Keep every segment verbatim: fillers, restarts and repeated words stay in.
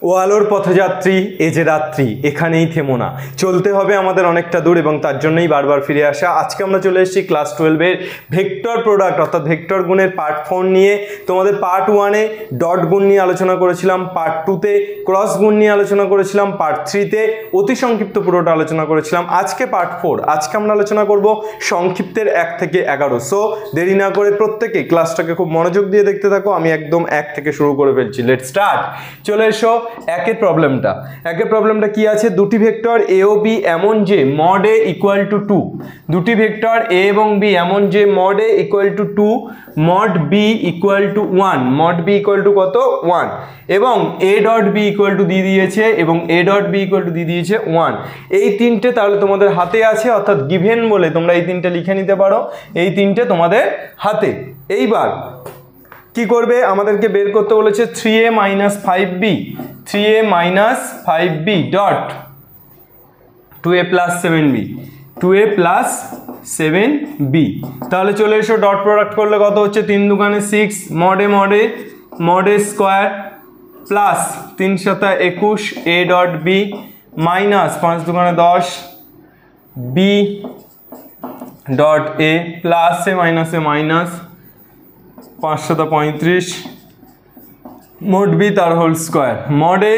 ও আলোর পথযাত্রী এ যে রাত্রি এখানেই থেমো না, চলতে হবে আমাদের অনেকটা দূর এবং তার জন্যই বারবার ফিরে আসা। আজকে আমরা চলে এসেছি ক্লাস টুয়েলভের ভেক্টর প্রোডাক্ট অর্থাৎ ভেক্টর গুণের পার্ট ফোর নিয়ে। তোমাদের পার্ট ওয়ানে ডট গুণ নিয়ে আলোচনা করেছিলাম, পার্ট টুতে ক্রস গুণ নিয়ে আলোচনা করেছিলাম, পার্ট থ্রিতে অতি সংক্ষিপ্ত পুরোটা আলোচনা করেছিলাম। আজকে পার্ট ফোর, আজকে আমরা আলোচনা করব সংক্ষিপ্তের এক থেকে এগারো। সো দেরি না করে প্রত্যেকে ক্লাসটাকে খুব মনোযোগ দিয়ে দেখতে থাকো। আমি একদম এক থেকে শুরু করে ফেলছি। Let start. চলে এসো একের প্রবলেমটা। একের প্রবলেমটা কি আছে? দুটি ভেক্টর এ ও বি এমন যে mod A equal to two, দুটি ভেক্টর এ এবং বি এমন যে mod A equal to two, mod B equal to one, mod B equal to কত? ওয়ান, এবং A dot B equal to দিয়ে দিয়েছে এবং A dot B equal to দিয়ে দিয়েছে ওয়ান। এই তিনটে তাহলে তোমাদের হাতে আছে, অর্থাৎ গিভেন বলে তোমরা এই তিনটে লিখে নিতে পারো। এই তিনটে তোমাদের হাতে। এইবার কি করবে? আমাদেরকে বের করতে বলেছে three A minus five B, three A minus five B dot two A plus seven B, two A plus seven B. তাহলে চলে এসো, ডট প্রোডাক্ট করলে কত হচ্ছে? তিন দুগানে সিক্স, মডে মডে মডে স্কোয়ার প্লাস তিন সাতা একুশ এ ডট বি মাইনাস পাঁচ দুগানে দশ B dot A plus A মাইনাসে মাইনাস পাঁচ শত পঁয়ত্রিশ মোড বি তার হোল স্কোয়ার, মডে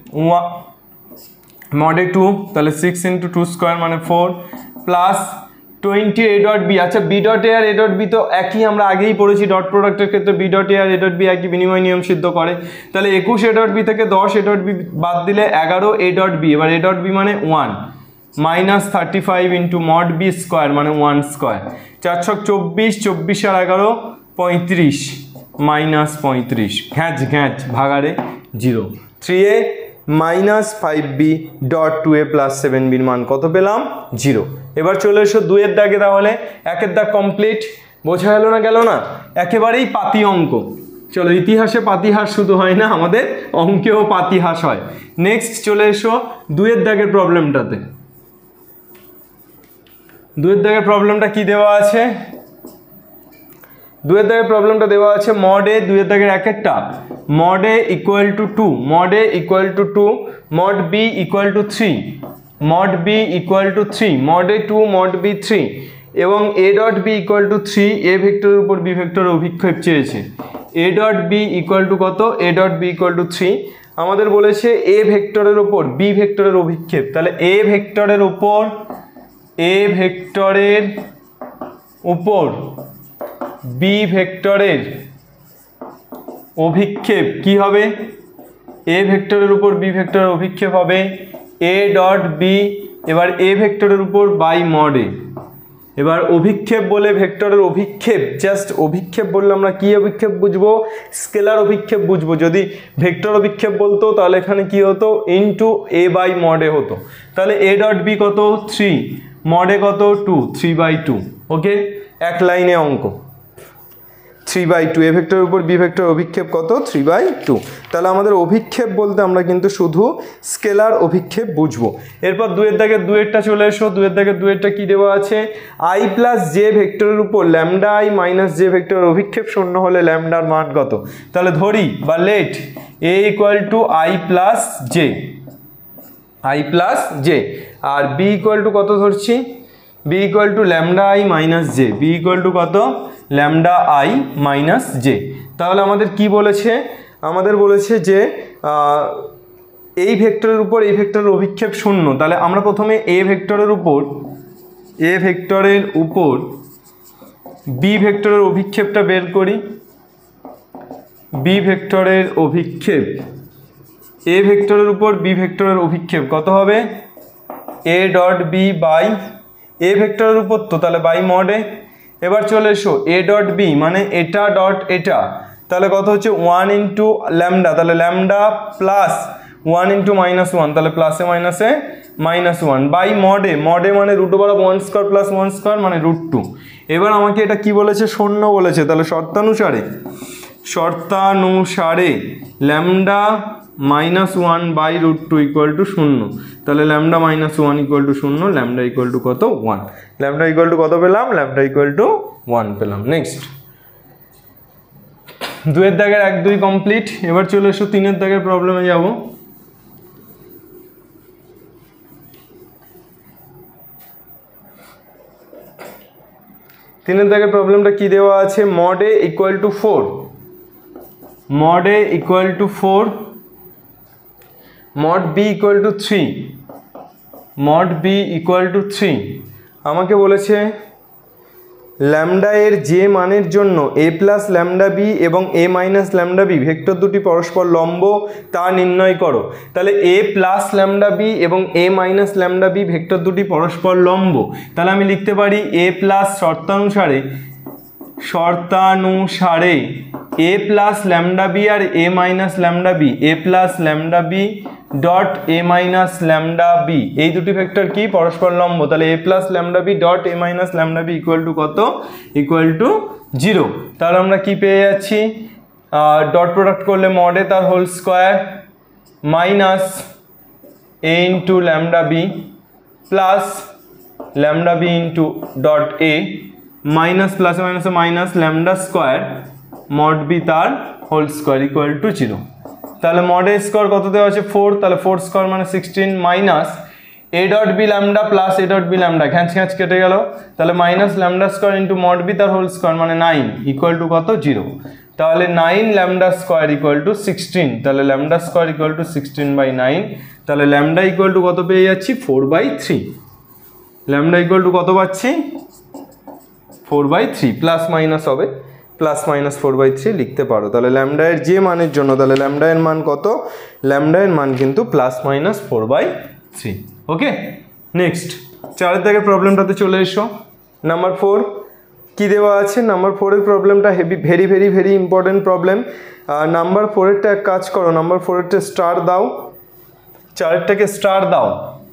মডে টু, তাহলে সিক্স ইন্টু টু স্কোয়ার মানে four plus twenty A dot B. আচ্ছা, বি ডট এ আর এ ডট বি তো একই, আমরা আগেই পড়েছি ডট প্রোডাক্টের ক্ষেত্রে বি ডট এ আর এ ডট বি একই বিনিময় নিয়ম সিদ্ধ করে। তাহলে একুশ এ ডট বি থেকে দশ এ ডট বি বাদ দিলে এগারো এ ডট বি, এবার এ ডট বি মানে one minus thirty five into mod B square মানে ওয়ান স্কোয়ার, চার ছক চব্বিশ, চব্বিশ আর এগারো পঁয়ত্রিশ মাইনাস পঁয়ত্রিশ, ঘ্যাঁচ ঘ্যাঁচ ভাগারে zero. Three A minus five B dot two A plus seven বির মান কত পেলাম? জিরো। এবার চলে এসো দুইয়ের দাগে। তাহলে একের দাগ কমপ্লিট। বোঝা গেল না? গেল না? একেবারেই পাতি অঙ্ক। চলো, ইতিহাসে পাতিহাস শুধু হয় না, আমাদের অঙ্কেও পাতিহাস হয়। নেক্সট চলে এসো দুইয়ের দাগের প্রবলেমটাতে। দুইয়ের দাগের প্রবলেমটা কি দেওয়া আছে? দুইয়ের দাগের প্রবলেমটা দেওয়া আছে মড এ, দুইয়ের দাগের একেরটা mod A equal to two, mod A equal to two, mod B equal to three, mod B equal to three, mod A two, mod B three, এবং A dot B equal to three. A ভেক্টরের উপর B ভেক্টরের অভিক্ষেপ চেয়েছে। A dot B equal to কত? A dot B equal to three. আমাদের বলেছে এ ভেক্টরের উপর বি ভেক্টরের অভিক্ষেপ। তাহলে এ ভেক্টরের উপর এ ভেক্টরের উপর বি ভেক্টরের অভিক্ষেপ কি হবে? এ ভেক্টরের উপর বি ভেক্টরের অভিক্ষেপ হবে এ ডট বি, এবার এ ভেক্টরের উপর বাই মড এ। এবার অভিক্ষেপ বলে ভেক্টরের অভিক্ষেপ, জাস্ট অভিক্ষেপ বললে আমরা কি অভিক্ষেপ বুঝবো? স্কেলার অভিক্ষেপ বুঝবো। যদি ভেক্টর অভিক্ষেপ বলতো তাহলে এখানে কি হতো? Into A by mod A হতো। তাহলে এ ডট বি কত? থ্রি, মড এ কত? Two, three by two. Okay, এক লাইনে অঙ্ক। থ্রি বাই টু, এ ভেক্টরের উপর বি ভেক্টর অভিক্ষেপ কত? Three by two. তাহলে আমাদের অভিক্ষেপ বলতে আমরা কিন্তু শুধু স্কেলার অভিক্ষেপ বুঝবো। এরপর দুয়ের দাগের দুয়েরটা চলে এসো। দুয়ের দাগের দুয়েরটা কি দেওয়া আছে? আই প্লাস জে ভেক্টরের উপর ল্যামডা আই মাইনাস জে ভেক্টরের অভিক্ষেপ শূন্য হলে ল্যামডার মান কত? তাহলে ধরি বা let A equal to I plus J, I plus J, আর বি ইকুয়াল টু কত ধরছি? B equal to lambda I minus J, B equal to কত? Lambda I minus J. তাহলে আমাদের কি বলেছে? আমাদের বলেছে যে এই ভেক্টরের উপর এই ভেক্টরের অভিক্ষেপ শূন্য। তাহলে আমরা প্রথমে এ ভেক্টরের উপর এ ভেক্টরের উপর বি ভেক্টরের অভিক্ষেপটা বের করি। বি ভেক্টরের অভিক্ষেপ, এ ভেক্টরের উপর বি ভেক্টরের অভিক্ষেপ কত হবে? A dot B by A ভেক্টরের উপর তো, তাহলে বাই মড এ। এবার চলে এসো এ ডট বি মানে এটা ডট এটা, তাহলে কত হচ্ছে? ওয়ান ইন্টু ল্যামডা, তাহলে lambda plus one into minus one, তাহলে প্লাসে মাইনাসে minus one by mod A. Mod A মানে root over one square plus one square মানে রুট টু। এবার আমাকে এটা কি বলেছে? শূন্য বলেছে। তাহলে শর্তানুসারে শর্তানুসারে lambda minus one by root two equal to শূন্য। তাহলে lambda minus one equal to শূন্য, ল্যামডা ইকুয়াল টু কত? ওয়ান। ল্যামডা ইকুয়াল টু কত পেলাম? ল্যামডা ইকুয়াল টু ওয়ান পেলাম। নেক্সট দুয়ের দাগের এক দুই কমপ্লিট। এবার চলে এসো তিনের দাগের প্রবলেমে যাব। তিনের দাগের প্রবলেমটা কি দেওয়া আছে, mod A equal to four, mod A equal to four, mod B equal to three, mod B equal to three. আমাকে বলেছে ল্যামডা এর যে মানের জন্য এ প্লাস ল্যামডা বি এবং A minus lambda B vector দুটি পরস্পর লম্ব তা নির্ণয় করো। তাহলে এ প্লাস ল্যামডা বি এবং A minus lambda B vector দুটি পরস্পর লম্ব, তাহলে আমি লিখতে পারি এ প্লাস শর্তানুসারে শর্তানুসারে এ প্লাস ল্যামডা বি আর A minus lambda B, A plus lambda B dot A minus lambda B, এই দুটি ভেক্টর কি পরস্পর লম্ব। তাহলে A plus lambda B dot A minus lambda B equal to কত, ইকুয়াল টু জিরো। তাহলে আমরা কি পেয়ে যাচ্ছি, ডট প্রোডাক্ট করলে মডে তার whole square minus A into lambda B plus lambda B into dot A minus প্লাসে মাইনাসে minus lambda square mod B তার whole square equal to zero. তাহলে মড এ স্কোয়ার কত দেওয়া আছে, ফোর, তাহলে ফোর স্কোয়ার মানে sixteen minus A dot B lambda plus A dot B lambda, খ্যাঁচ খ্যাঁচ কেটে গেল, তাহলে minus lambda square into mod B তার হোল স্কোয়ার মানে নাইন ইকুয়াল টু কত, জিরো। তাহলে nine lambda square equal to sixteen, তাহলে lambda square equal to sixteen by nine, তাহলে ল্যামডা ইকুয়াল টু কত পেয়ে যাচ্ছি, four by three. Lambda equal to কত পাচ্ছি, four by three, plus minus হবে, plus minus four by three লিখতে পারো। তাহলে ল্যামডা এর যে মানের জন্য, তাহলে ল্যামডা এর মান কত, ল্যামডা এর মান কিন্তু plus minus four by three. Okay, next চারের দাগের প্রবলেমটাতে চলে এসো। নাম্বার ফোর কি দেওয়া আছে, নাম্বার ফোরের প্রবলেমটা heavy very very very important problem. Number ফোরেরটা এক কাজ করো, নাম্বার ফোরেরটা স্টার দাও, চারেরটাকে স্টার দাও।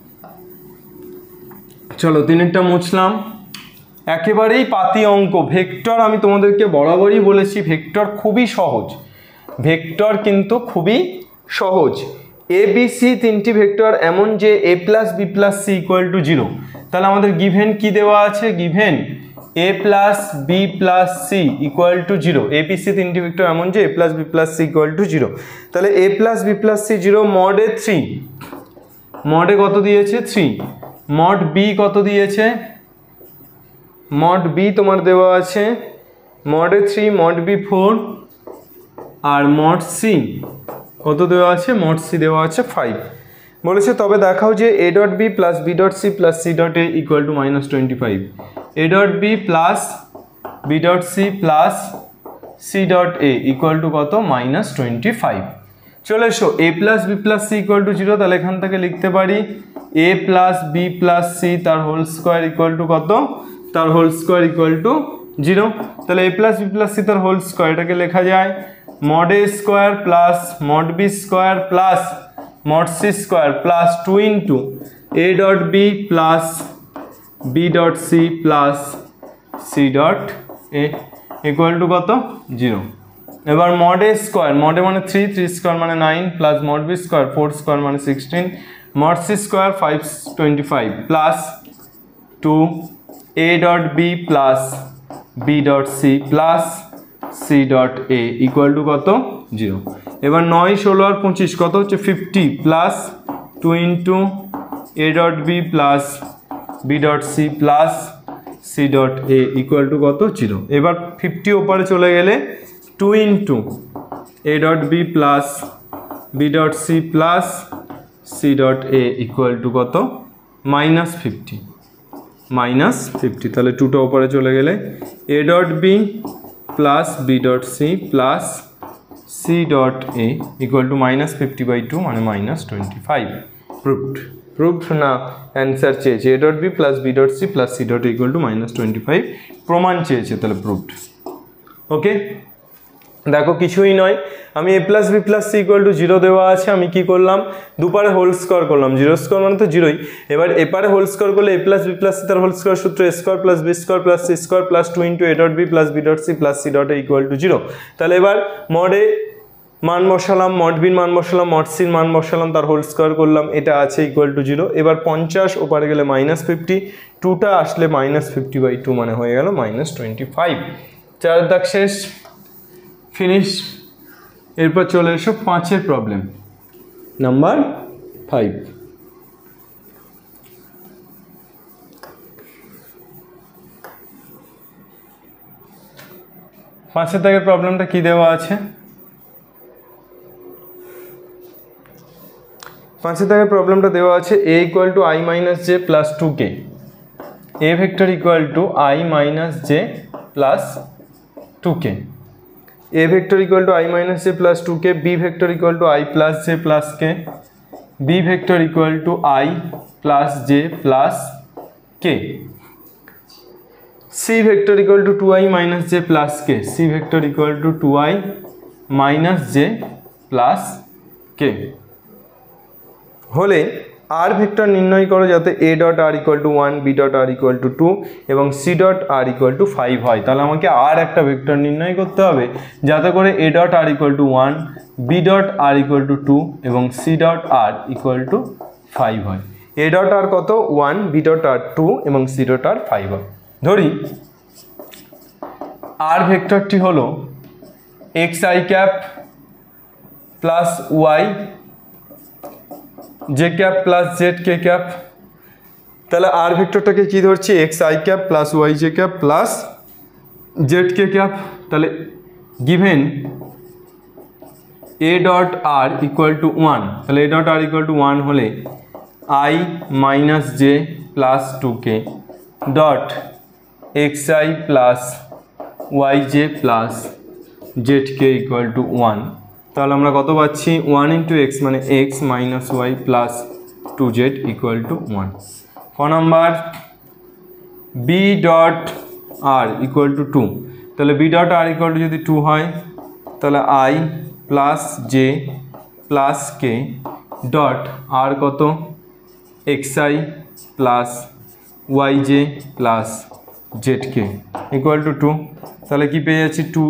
চলো তিনেরটা মুছলাম। একেবারেই পাতি অঙ্ক, ভেক্টর আমি তোমাদেরকে বরাবরই বলেছি ভেক্টর খুবই সহজ, ভেক্টর কিন্তু খুবই সহজ। এ বি সি তিনটি ভেক্টর এমন যে A plus B plus C equal to zero. তাহলে আমাদের গিভেন কি দেওয়া আছে, given A plus B plus C equal to zero. A B C তিনটি ভেক্টর এমন যে A plus B plus C equal to zero. তাহলে A plus B plus C zero, মডে থ্রি, মডে কত দিয়েছে, থ্রি, মড বি কত দিয়েছে, মড বি তোমার দেওয়া আছে মডে থ্রি, মড বি ফোর, আর মড সি কত দেওয়া আছে, মড সি দেওয়া আছে ফাইভ। বলেছে তবে দেখাও যে A dot B plus B dot C plus C dot A equal to minus twenty five. A dot B plus B dot C plus C dot A equal to কত, minus twenty five. চলে এসো A plus B plus C equal to zero, তাহলে এখান থেকে লিখতে পারি A plus B plus C তার whole square equal to কত, তার whole square equal to zero. তাহলে A plus B plus C তার হোল স্কোয়ার, এটাকে লেখা যায় mod A square plus mod B square plus mod C square plus two into A dot B plus B dot C plus C dot A equal to কত, zero. এবার mod A square, মডে মানে three, three square মানে nine, plus mod B square, four square মানে sixteen, mod C square five twenty five plus two A dot B plus B dot C plus C dot A equal to কত, zero. এবার নয় ষোলো আর পঁচিশ কত হচ্ছে, fifty plus two into A dot B plus B dot C plus C dot A equal to কত, zero. এবার ফিফটি ওপারে চলে গেলে two into A dot B plus B dot C plus C dot A equal to কত, minus fifty, minus fifty. তাহলে টুটা ওপরে চলে গেলে A dot B plus B dot C plus C dot A equal to minus fifty by two মানে minus twenty five. Proved, proved না answer চেয়েছে A dot B plus B dot C plus C dot A equal to minus twenty five, প্রমাণ চেয়েছে, তাহলে proved. Okay, দেখো কিছুই নয়, আমি A plus B plus C equal to zero দেওয়া আছে, আমি কি করলাম, দুপারে হোল স্কোয়ার করলাম, জিরো স্কোয়ার মানে তো জিরোই। এবার এপারে হোল স্কোয়ার করলে A plus B plus C তার হোল স্কোয়ার সূত্র A square plus B square plus C square plus two into A dot B plus B dot C plus C dot A equal to zero. তাহলে এবার মডে মান বসালাম, mod বির মান বসালাম, mod সির মান বসালাম, তার হোল স্কোয়ার করলাম, এটা আছে ইকুয়াল টু জিরো। এবার পঞ্চাশ ওপারে গেলে মাইনাস ফিফটি, টুটা আসলে মাইনাস ফিফটি বাই টু মানে হয়ে গেল মাইনাস টোয়েন্টি ফাইভ। চার দাগ শেষ, ফিনিশ। এরপর চলে এসো পাঁচের প্রবলেম নাম্বার ফাইভ। পাঁচের দাগের প্রবলেমটা কি দেওয়া আছে? পাঁচের দাগের প্রবলেমটা দেওয়া আছে A equal to I minus J plus two K, A vector equal to I minus J plus two K, A vector equal to I minus J plus two K, B vector equal to I plus J plus K, B vector equal to I plus J plus K, C vector equal to two I minus J plus K, C vector equal to two I minus J plus কে হলে R vector নির্ণয় করো যাতে A dot R equal to one, B dot R equal to two এবং C dot R equal to five হয়। তাহলে আমাকে আর একটা vector নির্ণয় করতে হবে যাতে করে A dot R equal to one, B dot R equal to two এবং C dot R equal to five হয়। এ ডট আর কত? One, B dot R two এবং সি ডট আর ফাইভ হয়। ধরি আর ভেক্টরটি হলো X I cap plus Y J cap plus Z K cap. তাহলে R ভেক্টরটাকে কি ধরছি? X I cap plus Y J cap plus Z K cap. তাহলে given A dot R equal to one, তাহলে A dot R equal to one হলে I minus J plus two K dot X I plus Y J plus Z K equal to one. তাহলে আমরা কত পাচ্ছি? One into X মানে X minus Y plus two Z equal to one. ক number? B dot R equal to two. তাহলে B dot R equal to যদি two হয় তাহলে I plus J plus K dot R কত? X I plus Y J plus Z K equal to two. তাহলে কি পেয়ে যাচ্ছি? Two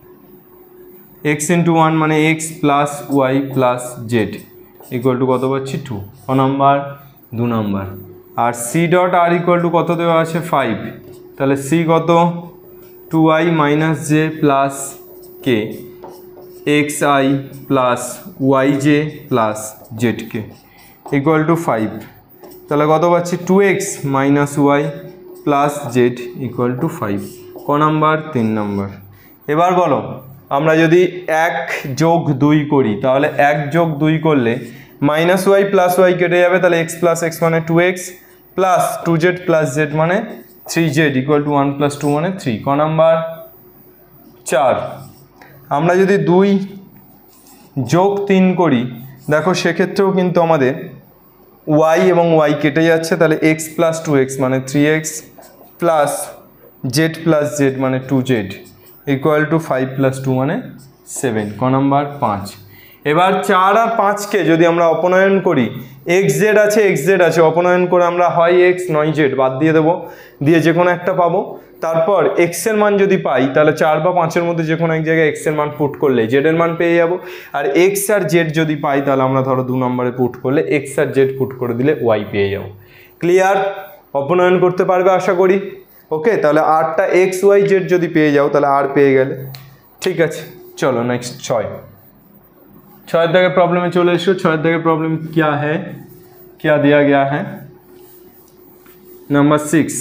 X into one মানে X plus Y plus Z equal to কত পাচ্ছি? টু। ক নাম্বার? দু নাম্বার। আর C dot R equal to কত দেওয়া আছে? ফাইভ। তাহলে সি কত? Two I minus J plus K X I plus Y J plus Z K equal to five. তাহলে কত পাচ্ছি? Two X minus Y plus Z equal to five. ক number? তিন নাম্বার। এবার বলো, আমরা যদি এক যোগ দুই করি তাহলে এক যোগ দুই করলে মাইনাস ওয়াই প্লাস ওয়াই কেটে যাবে, তাহলে এক্স প্লাস এক্স মানে two X plus two Z plus Z মানে three Z equal to one plus two মানে থ্রি। ক নাম্বার? চার। আমরা যদি দুই যোগ তিন করি দেখো সেক্ষেত্রেও কিন্তু আমাদের ওয়াই এবং ওয়াই কেটে যাচ্ছে, তাহলে এক্স প্লাস টু এক্স মানে three X plus Z plus Z মানে two Z equal to five plus two মানে সেভেন। ক নাম্বার? পাঁচ। এবার চার আর পাঁচকে যদি আমরা অপনয়ন করি, এক্স জেড আছে এক্স জেড আছে, অপনয়ন করে আমরা হয় এক্স নয় জেড বাদ দিয়ে দেবো, দিয়ে যে কোনো একটা পাবো। তারপর এক্সের মান যদি পাই তাহলে চার বা পাঁচের মধ্যে যে কোনো এক জায়গায় এক্সের মান পুট করলে জেডের মান পেয়ে যাবো। আর এক্স আর জেড যদি পাই তাহলে আমরা ধরো দু নম্বরে পুট করলে এক্স আর জেড পুট করে দিলে ওয়াই পেয়ে যাবো। ক্লিয়ার? অপনয়ন করতে পারবে আশা করি। ওকে, তাহলে আরটা এক্স ওয়াই জেড যদি পেয়ে যাও তাহলে আর পেয়ে গেলে। ঠিক আছে, চলো নেক্সট ছয়। ছয়ের দাগের प्रॉब्लम चले एसो। छয়ের दागे प्रॉब्लम क्या है, क्या दिया गया है? Number six.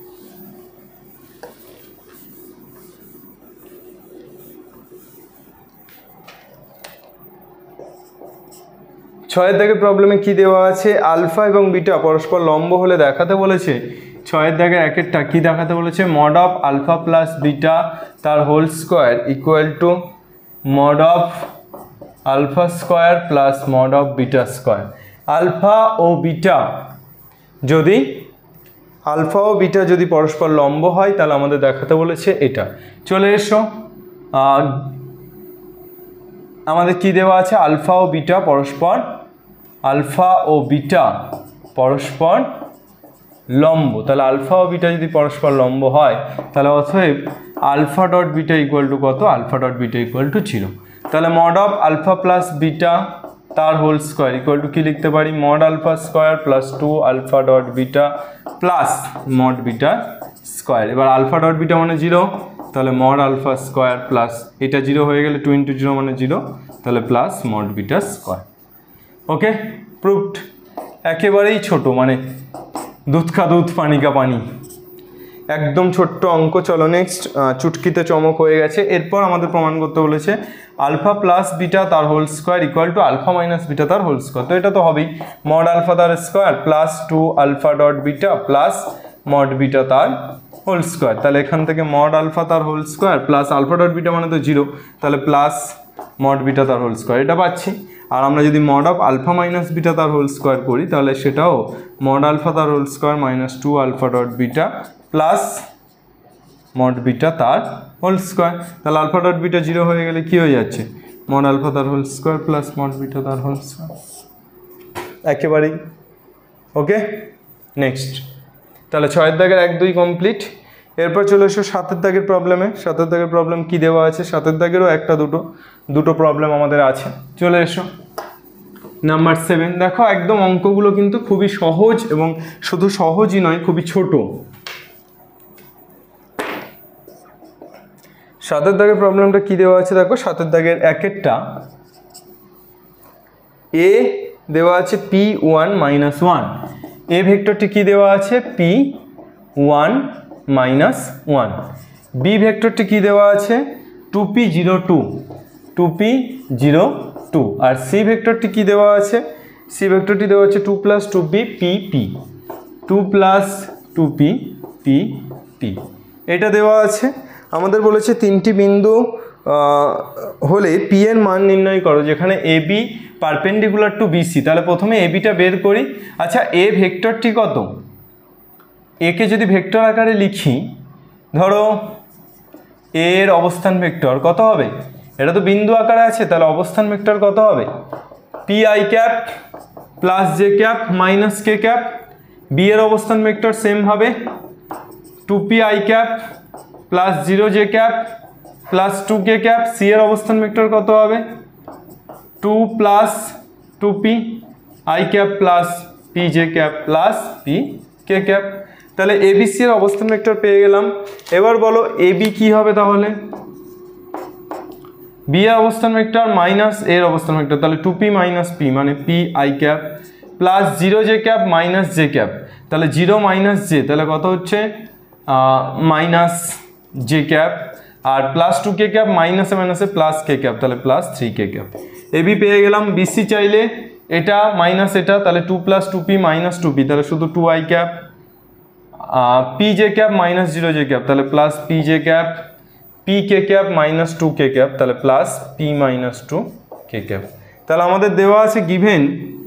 ছয়ের দাগের প্রবলেমে কি দেওয়া আছে? আলফা এবং বিটা পরস্পর লম্ব হলে দেখাতে বলেছে। ছয়ের দাগের একেরটা কি দেখাতে বলেছে? Mod of alpha plus beta তার whole square equal to mod of alpha square plus mod of beta square. Alpha ও বিটা যদি আলফা ও বিটা যদি পরস্পর লম্ব হয় তাহলে আমাদের দেখাতে বলেছে এটা। চলে এসো, আমাদের কি দেওয়া আছে? আলফা ও বিটা পরস্পর আলফা ও বিটা পরস্পর লম্ব। তাহলে আলফা ও বিটা যদি পরস্পর লম্ব হয় তাহলে অতএব alpha dot beta equal to কত? Alpha dot beta equal to zero. তাহলে mod of alpha plus beta তার হোল স্কোয়ার ইকুয়াল টু কি লিখতে পারি? Mod alpha square plus two alpha dot beta plus mod beta square. এবার alpha dot beta মানে zero, তাহলে mod alpha square plus এটা zero হয়ে গেলে টু ইন্টু জিরো মানে জিরো, তাহলে plus mod beta square. Okay, proved. একেবারেই ছোট, মানে দুধ কা দুধ পানি কা পানি। একদম ছোট্ট অঙ্ক। চলো নেক্সট, চুটকিতে চমক হয়ে গেছে। এরপর আমাদের প্রমাণ করতে বলেছে আলফা প্লাস বিটা তার whole square equal to alpha minus beta তার হোল স্কোয়ার। তো এটা তো হবেই, মড আলফা তার square plus two alpha dot beta plus mod beta তার হোল স্কোয়ার। তাহলে এখান থেকে মড আলফা তার whole square plus alpha dot beta মানে তো জিরো, তাহলে প্লাস মড বিটা তার হোল স্কোয়ার এটা পাচ্ছি। আর আমরা যদি mod of alpha minus beta তার হোল স্কোয়ার করি তাহলে সেটাও মড আলফা তার whole square minus two alpha dot beta plus mod beta তার হোল স্কোয়ার। তাহলে আলফা ডট বিটা জিরো হয়ে গেলে কী হয়ে যাচ্ছে, মড আলফা তার whole square plus mod beta তার হোল স্কোয়ার একেবারেই ওকে। নেক্সট, তাহলে ছয়ের দাগের এক দুই কমপ্লিট। এরপর চলে এসো সাতের দাগের প্রবলেমে। সাতের দাগের প্রবলেম কি দেওয়া আছে, সাতের দাগেরও একটা দুটো দুটো প্রবলেম আমাদের আছে। চলে এসো নাম্বার সেভেন। দেখো একদম অঙ্কগুলো কিন্তু খুবই সহজ, এবং শুধু সহজই নয় খুবই ছোট। সাতের দাগের প্রবলেমটা কি দেওয়া আছে দেখো, সাতের দাগের একেরটা এ দেওয়া আছে P one minus one, A ভেক্টরটি কি দেওয়া আছে P one minus one, B ভেক্টরটি কি দেওয়া আছে two P zero two two P zero two, আর সি ভেক্টরটি কি দেওয়া আছে, সি ভেক্টরটি দেওয়া আছে two plus two P P P two plus two P P P এটা দেওয়া আছে। আমাদের বলেছে তিনটি বিন্দু হলে পি এর মান নির্ণয় করো যেখানে A B perpendicular to BC. তাহলে প্রথমে এ বিটা বের করি। আচ্ছা, এ ভেক্টরটি কত, একে যদি ভেক্টর আকারে লিখি, ধরো এর অবস্থান ভেক্টর কত হবে, এটা তো বিন্দু আকারে আছে, তাহলে অবস্থান ভেক্টর কত হবে P I cap plus J cap minus K cap. B এর অবস্থান ভেক্টর সেম হবে two P I cap plus zero J cap plus two K cap. C এর অবস্থান ভেক্টর কত হবে two plus two P I cap plus P J cap plus P K cap. তাহলে A B C এর অবস্থান vector পেয়ে গেলাম। এবার বলো এ বি কী হবে, তাহলে বি এর অবস্থান ভেক্টর মাইনাস এর অবস্থান ভেক্টর, তাহলে টু পি মাইনাস পি মানে P I cap plus zero J cap minus J cap, তাহলে জিরো মাইনাস জে তাহলে কত হচ্ছে মাইনাস জে ক্যাপ, আর প্লাস টু কে ক্যাপ মাইনাসে মাইনাসে প্লাস কে ক্যাপ, তাহলে plus three K cap. A B পেয়ে গেলাম। বিসি চাইলে এটা মাইনাস এটা, তাহলে two plus two P minus two P, তাহলে শুধু two I cap, P J cap minus zero J cap, তাহলে plus P J cap, P K cap minus two K cap, তাহলে plus P minus two K cap. তাহলে আমাদের দেওয়া আছে given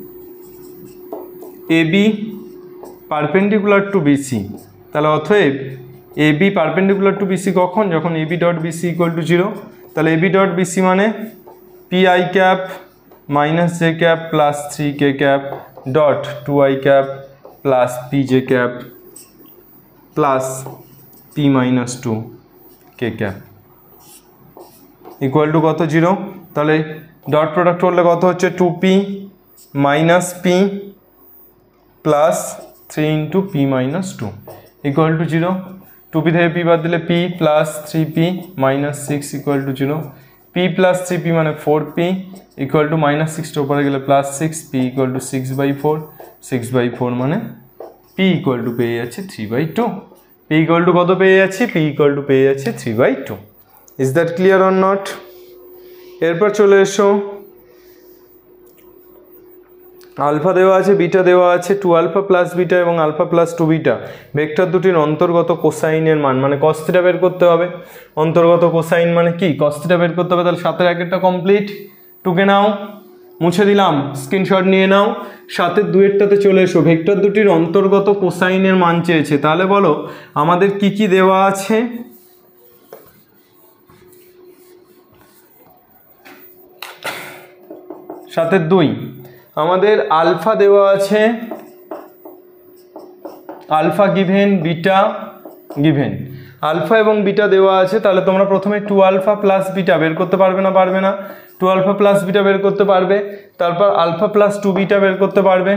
A B perpendicular to BC, তাহলে অতএব A B perpendicular to BC কখন, যখন A B dot BC equal to zero. তাহলে এ বি ডট বিসি মানে P I cap minus J cap plus three K cap dot two I cap plus P J cap plus P minus two K cap equal to কত zero. তাহলে dot product করলে কত হচ্ছে two P minus P plus three into P minus two equal to zero. Two P থেকে P বাদ দিলে P plus three P minus six equal to zero. P plus three P মানে four P equal to minus সিক্সটা উপরে গেলে plus six, P equal to six by four, six by four মানে P equal to পেয়ে যাচ্ছে three by two. P equal to কত পেয়ে যাচ্ছি, পি ইকুয়াল টু পেয়ে যাচ্ছে three by two. Is that clear or not? এরপর চলে এসো, আলফা দেওয়া আছে, বিটা দেওয়া আছে, টু আলফা প্লাস বিটা এবং alpha plus two beta vector দুটির অন্তর্গত কোসাইনের মান মানে কস থিটা বের করতে হবে। অন্তর্গত কোসাইন মানে কি, কস থিটা বের করতে হবে। তাহলে সাতের একেরটা কমপ্লিট, টুকে নাও, মুছে দিলাম, স্ক্রিনশট নিয়ে নাও। সাতের দুয়েরটাতে চলে এসো, ভেক্টর দুটির অন্তর্গত কোসাইনের মান চেয়েছে। তাহলে বলো আমাদের কি কি দেওয়া আছে। সাতের দুই আমাদের আলফা দেওয়া আছে, alpha given, beta given, alpha এবং বিটা দেওয়া আছে। তাহলে তোমরা প্রথমে টু আলফা প্লাস বিটা বের করতে পারবে না, পারবে না, টু আলফা প্লাস বিটা বের করতে পারবে। তারপর আলফা প্লাস টু বিটা বের করতে পারবে,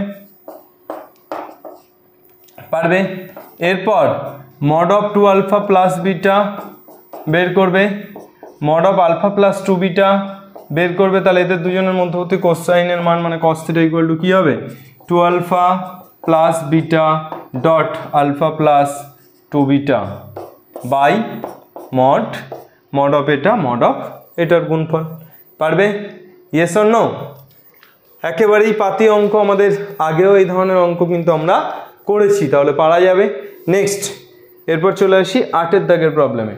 পারবে। এরপর mod of two alpha plus beta বের করবে, mod of alpha plus two beta বের করবে। তাহলে এদের দুজনের মধ্যবর্তী কোসাইনের মান মানে কস থিটা ইকুয়াল টু কী হবে, two alpha plus beta dot alpha plus two beta by mod mod of এটা মড অফ এটার গুণফল। পারবে? Yes or no? একেবারেই পাতি অঙ্ক, আমাদের আগেও এই ধরনের অঙ্ক কিন্তু আমরা করেছি, তাহলে পারা যাবে। নেক্সট, এরপর চলে আসি আটের দাগের প্রবলেমে।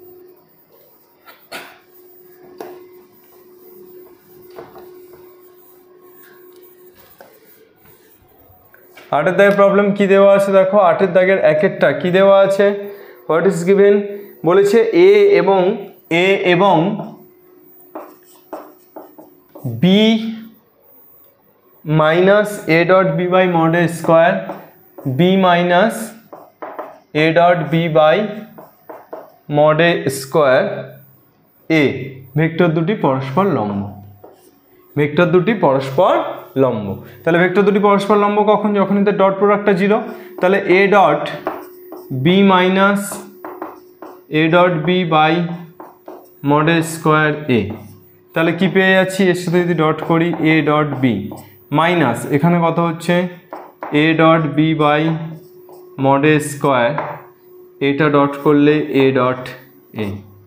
আটের দাগের প্রবলেম কি দেওয়া আছে দেখো। আটের দাগের একেরটা কি দেওয়া আছে? What is given? বলেছে এ এবং এ এবং B minus A dot B by mod A square B minus A dot B by mod A square A vector দুটি পরস্পর লম্ব। ভেক্টর দুটি পরস্পর লম্ব, তাহলে ভেক্টর দুটি পরস্পর লম্ব কখন? যখন এদের ডট প্রোডাক্টটা জিরো। তাহলে A dot B minus A dot B by mod A square A, তাহলে কি পেয়ে যাচ্ছি? এর সাথে যদি ডট করি এ ডট বি মাইনাস এখানে কত হচ্ছে A dot B by mod A square, এটা ডট করলে A dot A,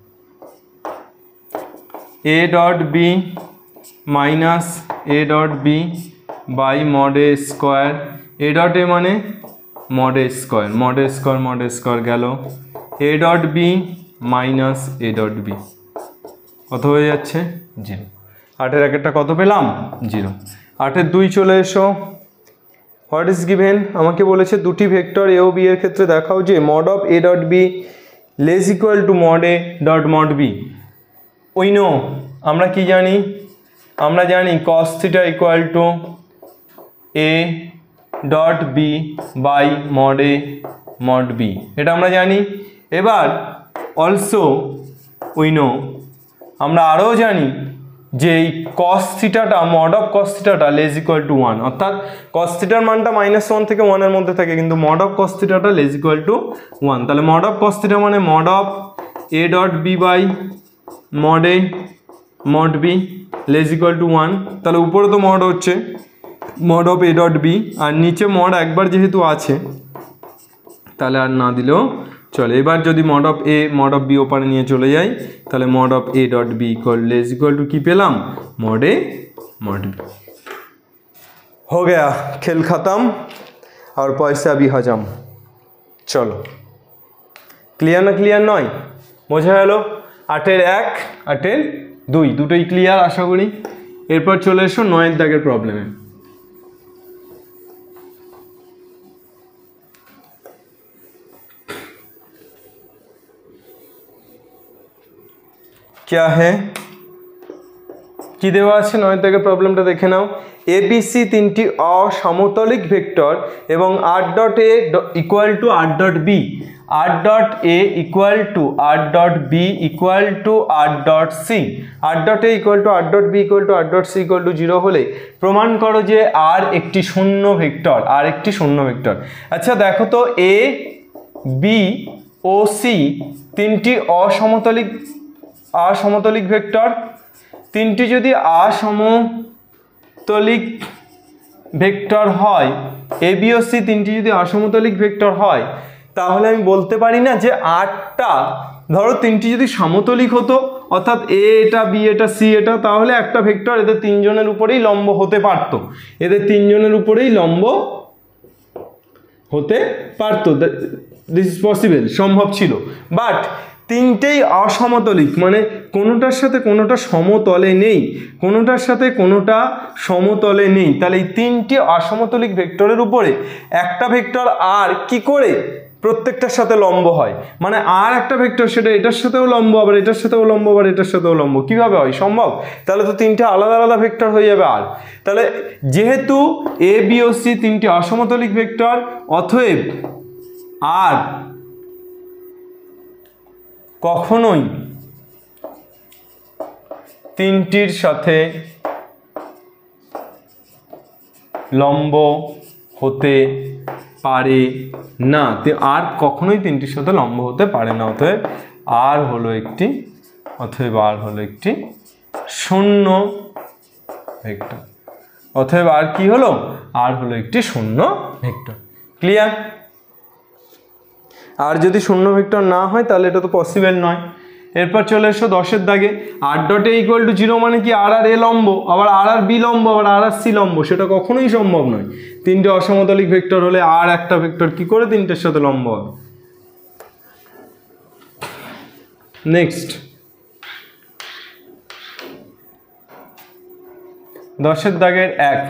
A dot B minus A dot B by mod A square, A dot A মানে mod A square, mod A square mod A square গেল, A dot B minus A dot B কত হয়ে যাচ্ছে? Zero. আটের একেরটা কত পেলাম? Zero. আটের দুই চলে এসো। What is given? আমাকে বলেছে দুটি ভেক্টর এ ও বি এর ক্ষেত্রে দেখাও যে mod of A dot B less equal to mod A dot mod B. We know, আমরা কি জানি? আমরা জানি cos theta equal to A dot B by mod A mod B, এটা আমরা জানি। এবার অলসো উই নো, আমরা আরও জানি যে এই cos থিটাটা মড অফ cos থিটাটা লেস ইকুয়াল টু ওয়ান, অর্থাৎ cos থিটার মানটা মাইনাস ওয়ান থেকে ওয়ানের মধ্যে থাকে, কিন্তু মড অফ cos থিটাটা লেস ইকুয়াল টু ওয়ান। তাহলে মড অফ cos থিটা মানে mod of A dot B by mod A mod B less equal to one. তাহলে উপরে তো মড হচ্ছে mod of A dot B, আর নিচে mod একবার যেহেতু আছে তাহলে আর না দিলেও চলে। এবার যদি mod of A mod of B ওপারে নিয়ে চলে যাই, তাহলে mod of A dot B equal less equal to কি পেলাম? Mod A mod B. हो गया, खेल खत्म और पैसा भी हजम। चलो क्लियर ना क्लियर नय बोझा गेलो। आटेर एक आटेर दुई दुटोई क्लियर आशा करी। एरपर चले एसो नयेर दागेर प्रब्लेमे। क्या है कि देवा आछे नयेर दागेर प्रब्लेमटा देखे नाओ। ए बी सी तीनटी असमतलिक भेक्टर एवं R dot A equal to R dot B, R dot A equal to R dot B equal to R dot C, R dot A equal to R dot B equal to R dot C equal to zero होले प्रमाण करो जे are एकटी शून्य vector, are एकटी शून्य vector. अच्छा देखो तो ए बी ओ सी तीनटी असमतलिक असमतलिक भेक्टर, तीनटी यदि असमतलिक भेक्टर হয়, ए बी और सी तीनटी यदि असमतलिक भेक्टर হয় তাহলে আমি বলতে পারি না যে আটটা, ধরো তিনটি যদি সমতলিক হতো অর্থাৎ এ এটা বি এটা সি এটা, তাহলে একটা ভেক্টর এদের তিনজনের উপরেই লম্ব হতে পারতো, এদের তিনজনের উপরেই লম্ব হতে পারতো, দিস ইজ পসিবল, সম্ভব ছিল। বাট তিনটেই অসমতলিক, মানে কোনোটার সাথে কোনোটা সমতলে নেই, কোনোটার সাথে কোনোটা সমতলে নেই। তাহলে এই তিনটি অসমতলিক ভেক্টরের উপরে একটা ভেক্টর আর কি করে প্রত্যেকটার সাথে লম্ব হয়, মানে আর একটা ভেক্টর সেটা এটার সাথেও লম্ব আবার এটার সাথেও লম্ব আবার এটার সাথেও লম্ব, কিভাবে হয়? সম্ভব। তাহলে তো তিনটে আলাদা আলাদা ভেক্টর হয়ে যাবে আর। তাহলে যেহেতু এ বি ও সি তিনটি অসমতলিক ভেক্টর, অতএব আর কখনোই তিনটির সাথে লম্ব হতে পারে না, আর কখনোই তিনটির সাথে লম্ব হতে পারে না। অতএব আর হলো একটি অতএব আর হলো একটি শূন্য ভেক্টর। অতএব আর কি হলো? আর হলো একটি শূন্য ভেক্টর। ক্লিয়ার? আর যদি শূন্য ভেক্টর না হয় তাহলে এটা তো পসিবল নয়। এরপর চলে এসো দশের দাগে, R dot A equal to zero মানে কি আর আর এ লম্ব, আবার আর আর বি লম্ব, আবার আর আর সি লম্ব, সেটা কখনোই সম্ভব নয়। তিনটে অসমতলিক ভেক্টর হলে আর একটা ভেক্টর কি করে তিনটের সাথে লম্ব হবে। নেক্সট দশের দাগের এক,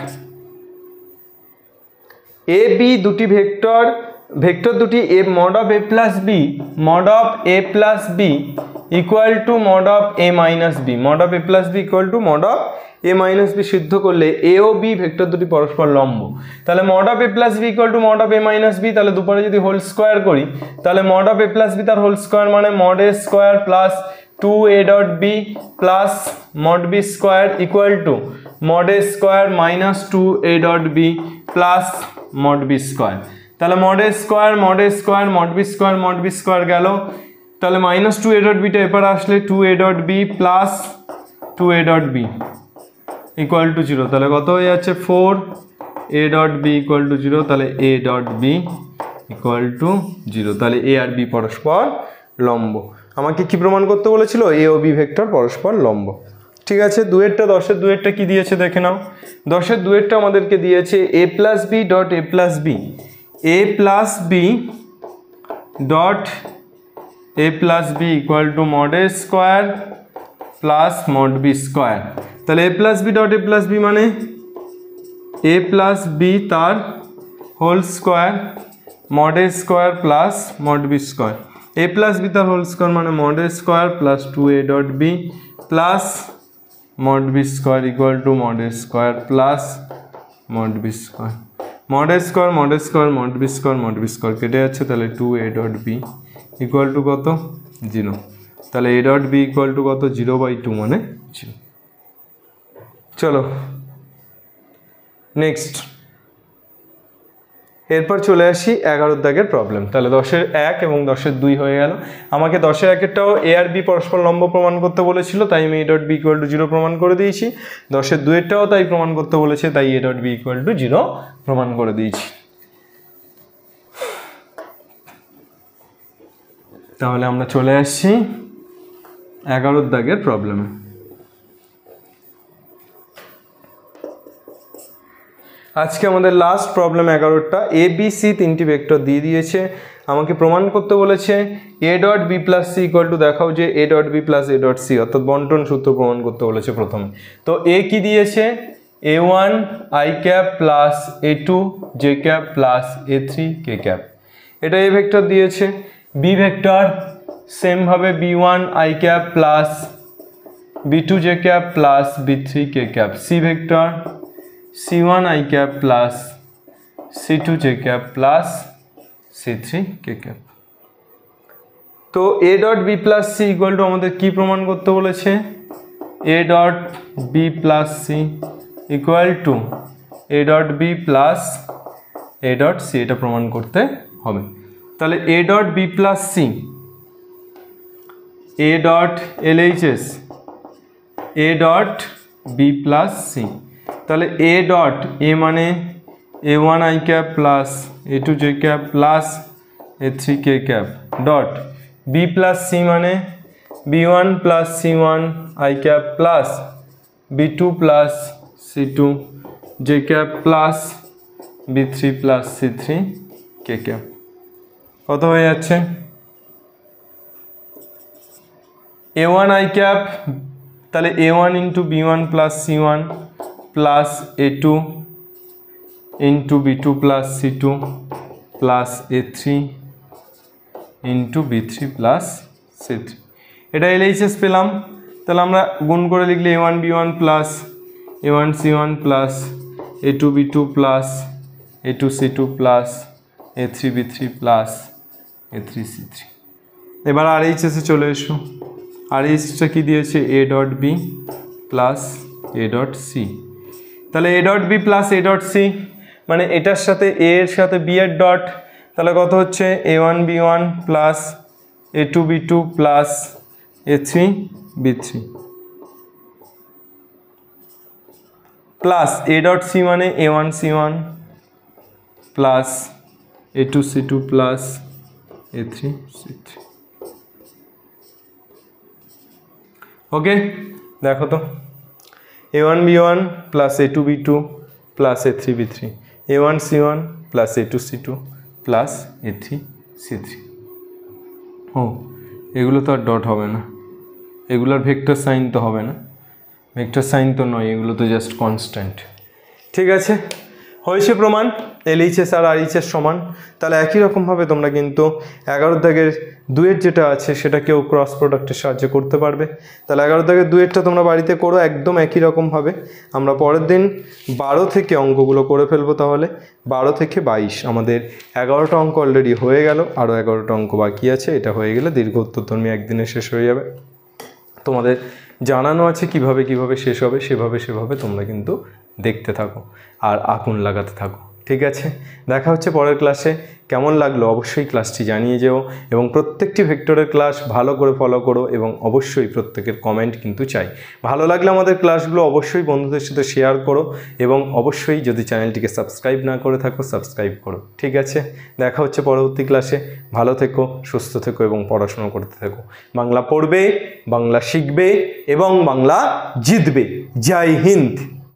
এ বি দুটি ভেক্টর ভেক্টর দুটি A mod of A plus B mod of A plus B equal to mod of A minus B, mod of A plus B equal to mod of A minus B সিদ্ধ করলে এ ও B vector দুটি পরস্পর লম্ব। তাহলে mod of A plus B equal to mod of A minus B, তাহলে দুপারে যদি whole square করি তাহলে mod of A plus B তার হোল স্কোয়ার মানে mod A square plus two A dot B plus mod B square equal to mod A square minus two A dot B plus mod B square. তাহলে mod A square mod A square mod B square mod B square গেল, তাহলে minus two A dot বিটা এবার আসলে two A dot B plus two A dot B equal to zero, তাহলে কত হয়ে যাচ্ছে four A dot B equal to zero, তাহলে A dot B equal to zero, তাহলে এ আর বি পরস্পর লম্ব। আমাকে কি প্রমাণ করতে বলেছিল? এ ও বি ভেক্টর পরস্পর লম্ব। ঠিক আছে, দুয়েরটা দশের দুয়েরটা কি দিয়েছে দেখে নাও। দশের দুয়েরটা আমাদেরকে দিয়েছে A plus B dot A plus B A plus B dot A plus B equal to mod A square plus mod B square. তাহলে A plus B dot A plus B মানে এ প্লাস বি তার whole square mod A square plus mod B square, A plus B তার whole square মানে mod A square plus two A dot B plus mod B square equal to mod A square plus mod B square. Mod A square mod A square mod B square mod B square কেটে যাচ্ছে, তাহলে two A dot B equal to কত? Zero. তাহলে A dot B equal to কত? Zero by two মানে zero. চলো next, এরপর চলে আসি এগারোর দাগের প্রবলেম। তাহলে দশের এক এবং দশের দুই হয়ে গেল। আমাকে দশের একেরটাও এ আর বি পরস্পর লম্ব প্রমাণ করতে বলেছিল, তাই আমি A dot B equal to zero প্রমাণ করে দিয়েছি। দশের দুইয়েরটাও তাই প্রমাণ করতে বলেছে, তাই A dot B equal to zero প্রমাণ করে দিয়েছি। তাহলে আমরা চলে আসছি এগারোর দাগের প্রবলেমে। আজকে আমাদের লাস্ট প্রবলেম এগারোটা, এ বি সি তিনটি ভেক্টর দিয়ে দিয়েছে, আমাকে প্রমাণ করতে বলেছে A dot B plus C equal to দেখাও যে A dot B plus A dot C, অর্থাৎ বন্টন সূত্র প্রমাণ করতে বলেছে প্রথমে। তো এ কি দিয়েছে? A one I cap plus A two J cap plus A three K cap, এটা এ ভেক্টর দিয়েছে। বি ভেক্টর সেমভাবে B one I cap plus B two J cap plus B three K cap. C vector C one I cap plus C two J cap plus C three K cap. তো A dot B plus C equal to আমাদের কি প্রমাণ করতে বলেছে? A dot B plus C equal to A dot B plus A dot C, এটা প্রমাণ করতে হবে। তাহলে A dot B plus C, A dot L H S A dot B plus C, তাহলে এ ডট এ মানে A one I cap plus A two J cap plus A three K cap dot B plus C মানে B one plus C one I cap plus B two plus C two J cap plus B three plus C three K cap. কত হয়ে যাচ্ছে? A one I cap, তাহলে A one into B one plus C one plus A two into B two plus C two plus A three into B three plus C three, এটা L H S পেলাম। তাহলে আমরা গুণ করে লিখলে A one B one plus A one C one plus A two B two plus A two C two plus A three B three plus A three C three. এবার R H এসে চলে এসো। আর এইচটা কি দিয়েছে? A dot B plus A dot C. তাহলে A dot B plus A dot C মানে এটার সাথে এ এর সাথে বি এর ডট, তাহলে কত হচ্ছে? A one B one plus A two B two plus A three B three plus A dot C মানে A one C one plus A two C two plus A three C three. Okay, দেখো তো A one B one plus A two B two plus A three B three, A one C one plus A two C two plus A three C three. ও এগুলো তো R dot হবে না, এগুলোর vector sign তো হবে না, vector sign তো নয়, এগুলো তো জাস্ট কনস্ট্যান্ট। ঠিক আছে, হয়েছে প্রমাণ এলএইচএস আর আরএইচএস সমান। তাহলে একই রকমভাবে তোমরা কিন্তু এগারো দাগের দুয়ের যেটা আছে সেটাকেও ক্রস প্রোডাক্টের সাহায্যে করতে পারবে। তাহলে এগারো দাগের দুয়েরটা তোমরা বাড়িতে করো একদম একই রকমভাবে। আমরা পরের দিন বারো থেকে অঙ্কগুলো করে ফেলবো। তাহলে বারো থেকে বাইশ আমাদের এগারোটা অঙ্ক অলরেডি হয়ে গেল, আরও এগারোটা অঙ্ক বাকি আছে। এটা হয়ে গেলে দীর্ঘ উত্তরধর্মী একদিনে শেষ হয়ে যাবে। তোমাদের জানানো আছে কিভাবে কিভাবে শেষ হবে, সেভাবে সেভাবে তোমরা কিন্তু দেখতে থাকো আর আগুন লাগাতে থাকো। ঠিক আছে, দেখা হচ্ছে পরের ক্লাসে। কেমন লাগলো অবশ্যই ক্লাসটি জানিয়ে যেও, এবং প্রত্যেকটি ভেক্টরের ক্লাস ভালো করে ফলো করো, এবং অবশ্যই প্রত্যেকের কমেন্ট কিন্তু চাই। ভালো লাগলে আমাদের ক্লাসগুলো অবশ্যই বন্ধুদের সাথে শেয়ার করো, এবং অবশ্যই যদি চ্যানেলটিকে সাবস্ক্রাইব না করে থাকো সাবস্ক্রাইব করো। ঠিক আছে, দেখা হচ্ছে পরবর্তী ক্লাসে। ভালো থেকো, সুস্থ থেকো এবং পড়াশোনা করতে থেকো। বাংলা পড়বে, বাংলা শিখবে এবং বাংলা জিতবে। জয় হিন্দ।